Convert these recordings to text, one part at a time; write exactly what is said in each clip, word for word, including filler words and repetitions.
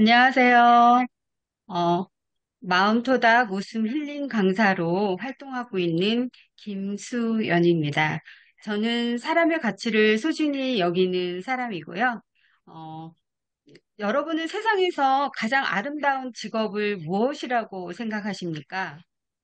안녕하세요. 어, 마음토닥 웃음 힐링 강사로 활동하고 있는 김수연입니다. 저는 사람의 가치를 소중히 여기는 사람이고요. 어, 여러분은 세상에서 가장 아름다운 직업을 무엇이라고 생각하십니까?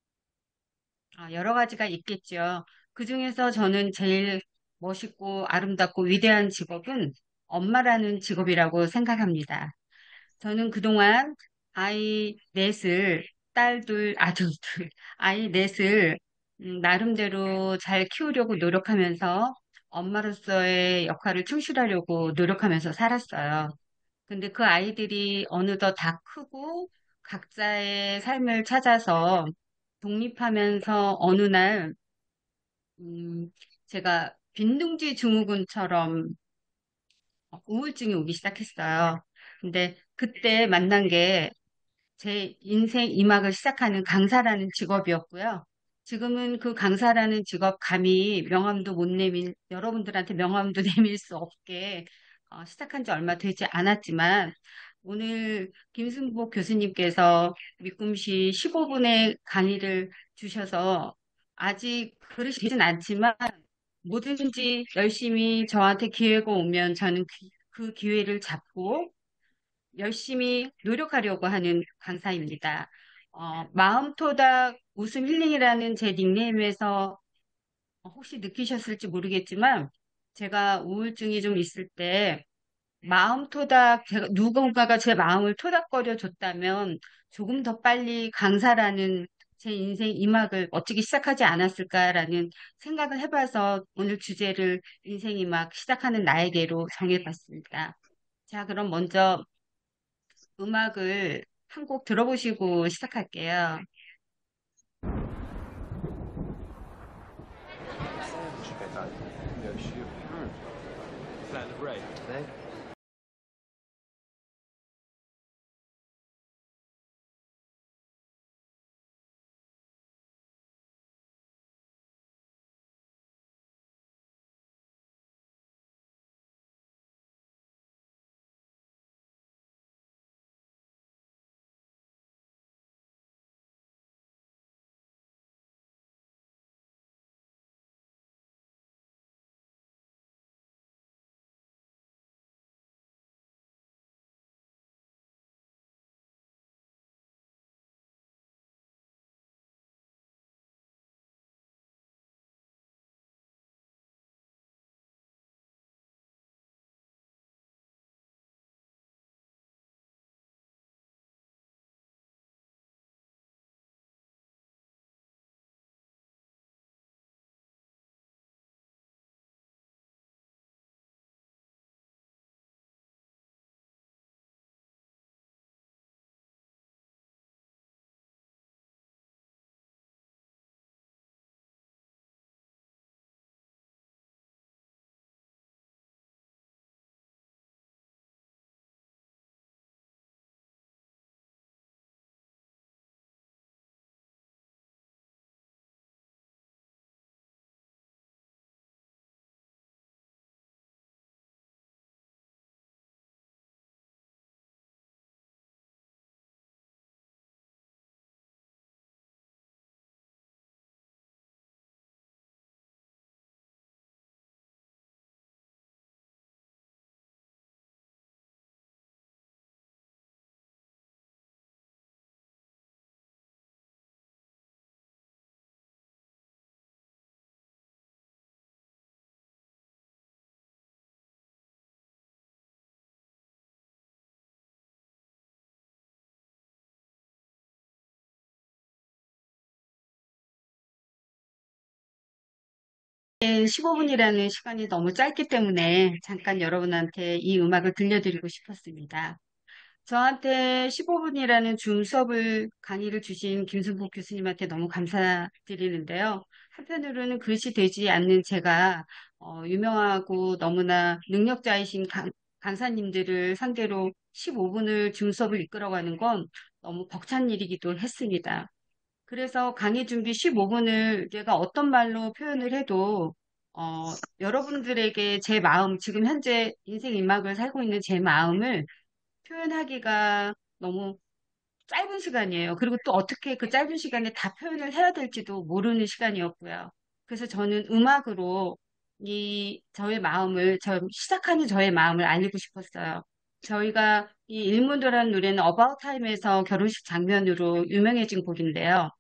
아, 여러 가지가 있겠죠. 그중에서 저는 제일 멋있고 아름답고 위대한 직업은 엄마라는 직업이라고 생각합니다. 저는 그동안 아이 넷을, 딸 둘, 아들 둘, 아이 넷을 음, 나름대로 잘 키우려고 노력하면서 엄마로서의 역할을 충실하려고 노력하면서 살았어요. 근데 그 아이들이 어느덧 다 크고 각자의 삶을 찾아서 독립하면서 어느 날, 음, 제가 빈둥지 증후군처럼 우울증이 오기 시작했어요. 근데 그때 만난 게 제 인생 이 막을 시작하는 강사라는 직업이었고요. 지금은 그 강사라는 직업 감히 명함도 못 내밀, 여러분들한테 명함도 내밀 수 없게 어, 시작한 지 얼마 되지 않았지만 오늘 김승복 교수님께서 미꿈씨 십오 분의 강의를 주셔서 아직 그릇이 되진 않지만 뭐든지 열심히 저한테 기회가 오면 저는 그, 그 기회를 잡고 열심히 노력하려고 하는 강사입니다. 어, 마음토닥 웃음 힐링이라는 제 닉네임에서 혹시 느끼셨을지 모르겠지만 제가 우울증이 좀 있을 때 마음토닥 제가 누군가가 제 마음을 토닥거려 줬다면 조금 더 빨리 강사라는 제 인생 이 막을 멋지게 시작하지 않았을까라는 생각을 해봐서 오늘 주제를 인생 이 막 시작하는 나에게로 정해봤습니다. 자, 그럼 먼저 음악을 한 곡 들어보시고 시작할게요. 십오 분이라는 시간이 너무 짧기 때문에 잠깐 여러분한테 이 음악을 들려드리고 싶었습니다. 저한테 십오 분이라는 줌 수업을 강의를 주신 김순복 교수님한테 너무 감사드리는데요. 한편으로는 그릇이 되지 않는 제가 어, 유명하고 너무나 능력자이신 강, 강사님들을 상대로 십오 분을 줌 수업을 이끌어가는 건 너무 벅찬 일이기도 했습니다. 그래서 강의 준비 십오 분을 제가 어떤 말로 표현을 해도 어, 여러분들에게 제 마음, 지금 현재 인생 일막을 살고 있는 제 마음을 표현하기가 너무 짧은 시간이에요. 그리고 또 어떻게 그 짧은 시간에 다 표현을 해야 될지도 모르는 시간이었고요. 그래서 저는 음악으로 이 저의 마음을, 저 시작하는 저의 마음을 알리고 싶었어요. 저희가 이 일문도라는 노래는 About Time에서 결혼식 장면으로 유명해진 곡인데요.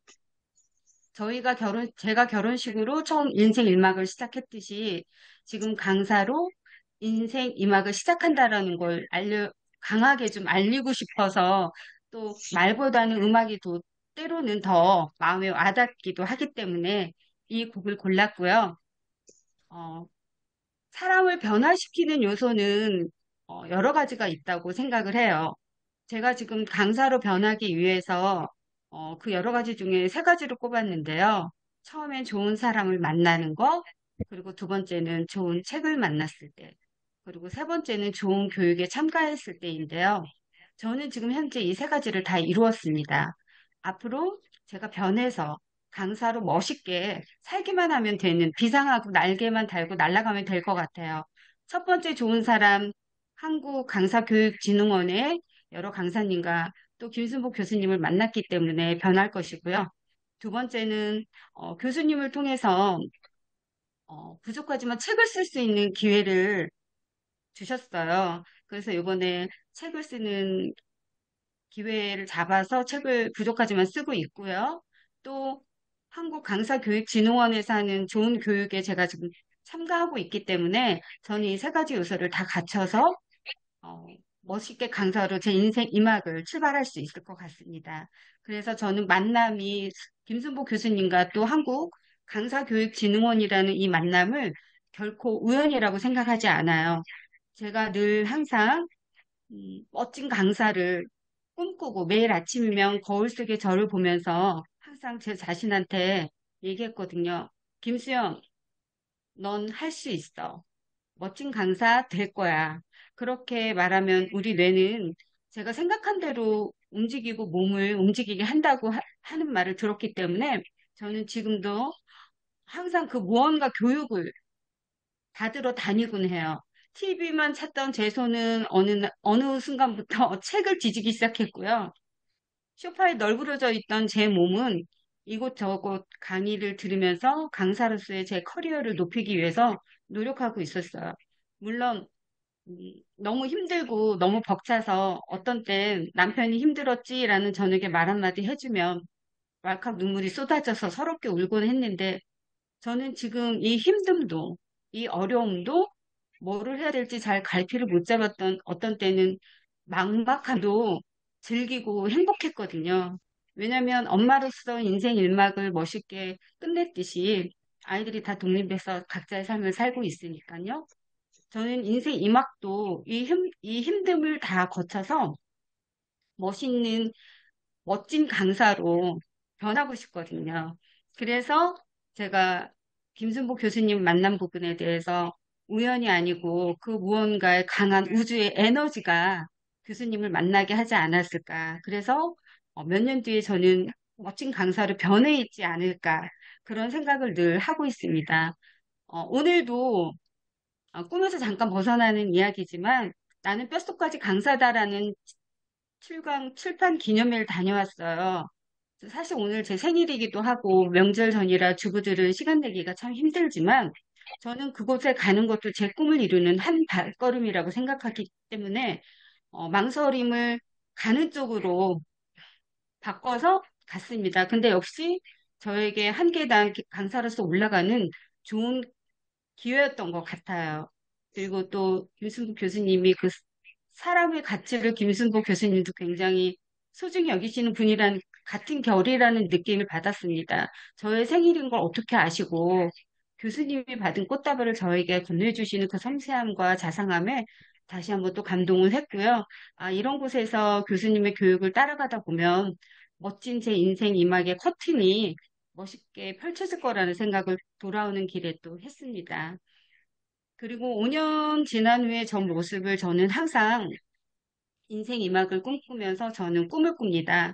저희가 결혼, 제가 결혼식으로 처음 인생 일막을 시작했듯이 지금 강사로 인생 이막을 시작한다라는 걸 알려, 강하게 좀 알리고 싶어서 또 말보다는 음악이 또 때로는 더 마음에 와닿기도 하기 때문에 이 곡을 골랐고요. 어, 사람을 변화시키는 요소는 어, 여러 가지가 있다고 생각을 해요. 제가 지금 강사로 변하기 위해서 어, 그 여러 가지 중에 세 가지를 꼽았는데요. 처음엔 좋은 사람을 만나는 거, 그리고 두 번째는 좋은 책을 만났을 때, 그리고 세 번째는 좋은 교육에 참가했을 때인데요. 저는 지금 현재 이 세 가지를 다 이루었습니다. 앞으로 제가 변해서 강사로 멋있게 살기만 하면 되는 비상하고 날개만 달고 날아가면 될 것 같아요. 첫 번째 좋은 사람, 한국강사교육진흥원의 여러 강사님과 또 김순복 교수님을 만났기 때문에 변할 것이고요. 두 번째는 어, 교수님을 통해서 어, 부족하지만 책을 쓸 수 있는 기회를 주셨어요. 그래서 이번에 책을 쓰는 기회를 잡아서 책을 부족하지만 쓰고 있고요. 또 한국강사교육진흥원에서 하는 좋은 교육에 제가 지금 참가하고 있기 때문에 저는 이 세 가지 요소를 다 갖춰서 어, 멋있게 강사로 제 인생 이 막을 출발할 수 있을 것 같습니다. 그래서 저는 만남이 김순복 교수님과 또 한국 강사교육진흥원이라는 이 만남을 결코 우연이라고 생각하지 않아요. 제가 늘 항상 음, 멋진 강사를 꿈꾸고 매일 아침이면 거울 속의 저를 보면서 항상 제 자신한테 얘기했거든요. 김수영, 넌 할 수 있어. 멋진 강사 될 거야. 그렇게 말하면 우리 뇌는 제가 생각한 대로 움직이고 몸을 움직이게 한다고 하, 는 말을 들었기 때문에 저는 지금도 항상 그 무언가 교육을 받으러 다니곤 해요. 티비만 찾던 제 손은 어느, 날- 어느 순간부터 책을 뒤지기 시작했고요. 소파에 널브러져 있던 제 몸은 이곳저곳 강의를 들으면서 강사로서의 제 커리어를 높이기 위해서 노력하고 있었어요. 물론 음, 너무 힘들고 너무 벅차서 어떤 땐 남편이 힘들었지라는 저녁에 말 한마디 해주면 왈칵 눈물이 쏟아져서 서럽게 울곤 했는데 저는 지금 이 힘듦도 이 어려움도 뭐를 해야 될지 잘 갈피를 못 잡았던 어떤 때는 막막함도 즐기고 행복했거든요. 왜냐하면 엄마로서 인생 일막을 멋있게 끝냈듯이 아이들이 다 독립해서 각자의 삶을 살고 있으니까요. 저는 인생 이막도 이 힘, 이 힘듦을 다 거쳐서 멋있는, 멋진 강사로 변하고 싶거든요. 그래서 제가 김순복 교수님 만난 부분에 대해서 우연이 아니고 그 무언가의 강한 우주의 에너지가 교수님을 만나게 하지 않았을까. 그래서 몇 년 뒤에 저는 멋진 강사로 변해 있지 않을까. 그런 생각을 늘 하고 있습니다. 어, 오늘도 어, 꿈에서 잠깐 벗어나는 이야기지만 나는 뼛속까지 강사다라는 칠강 칠판 기념회를 다녀왔어요. 사실 오늘 제 생일이기도 하고 명절 전이라 주부들은 시간 내기가 참 힘들지만 저는 그곳에 가는 것도 제 꿈을 이루는 한 발걸음이라고 생각하기 때문에 어, 망설임을 가는 쪽으로 바꿔서 갔습니다. 근데 역시 저에게 한 계단 강사로서 올라가는 좋은 기회였던 것 같아요. 그리고 또 김순복 교수님이 그 사람의 가치를 김순복 교수님도 굉장히 소중히 여기시는 분이란 같은 결이라는 느낌을 받았습니다. 저의 생일인 걸 어떻게 아시고 교수님이 받은 꽃다발을 저에게 건네주시는 그 섬세함과 자상함에 다시 한번 또 감동을 했고요. 아, 이런 곳에서 교수님의 교육을 따라가다 보면 멋진 제 인생 이막의 커튼이 멋있게 펼쳐질 거라는 생각을 돌아오는 길에 또 했습니다. 그리고 오 년 지난 후에 전 모습을 저는 항상 인생 이막을 꿈꾸면서 저는 꿈을 꿉니다.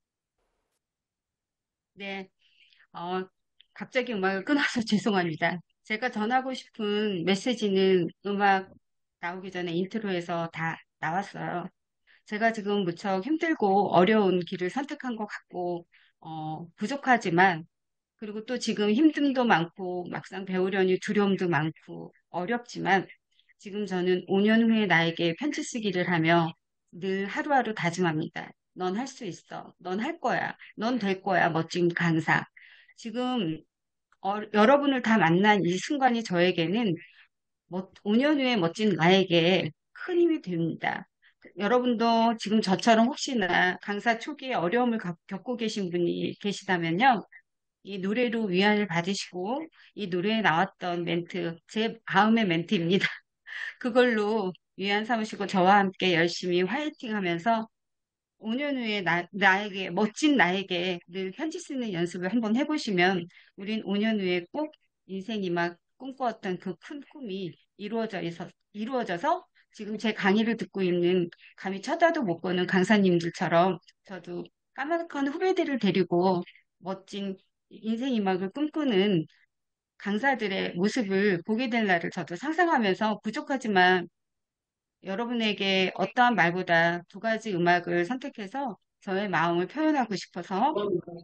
네, 어, 갑자기 음악을 끊어서 죄송합니다. 제가 전하고 싶은 메시지는 음악 나오기 전에 인트로에서 다 나왔어요. 제가 지금 무척 힘들고 어려운 길을 선택한 것 같고, 어, 부족하지만, 그리고 또 지금 힘듦도 많고, 막상 배우려니 두려움도 많고, 어렵지만, 지금 저는 오 년 후에 나에게 편지 쓰기를 하며 늘 하루하루 다짐합니다. 넌 할 수 있어. 넌 할 거야. 넌 될 거야. 멋진 강사. 지금 어, 여러분을 다 만난 이 순간이 저에게는 오 년 후에 멋진 나에게 큰 힘이 됩니다. 여러분도 지금 저처럼 혹시나 강사 초기에 어려움을 겪- 겪고 계신 분이 계시다면요. 이 노래로 위안을 받으시고 이 노래에 나왔던 멘트, 제 다음의 멘트입니다. 그걸로 위안 삼으시고 저와 함께 열심히 화이팅 하면서 오 년 후에 나, 나에게, 멋진 나에게 늘 편지 쓰는 연습을 한번 해보시면 우린 오 년 후에 꼭 인생이 막 꿈꾸었던 그 큰 꿈이 이루어져 있어, 이루어져서 지금 제 강의를 듣고 있는 감히 쳐다도 못 보는 강사님들처럼 저도 까마득한 후배들을 데리고 멋진 인생 이막을 꿈꾸는 강사들의 모습을 보게 될 날을 저도 상상하면서 부족하지만 여러분에게 어떠한 말보다 두 가지 음악을 선택해서 저의 마음을 표현하고 싶어서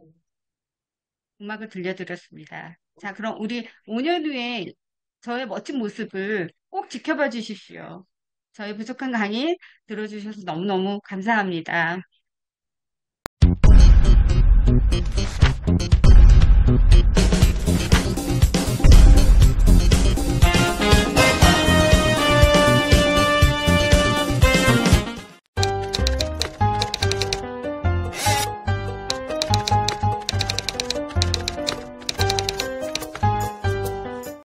음악을 들려드렸습니다. 자, 그럼 우리 오 년 후에 저의 멋진 모습을 꼭 지켜봐 주십시오. 저의 부족한 강의 들어주셔서 너무너무 감사합니다.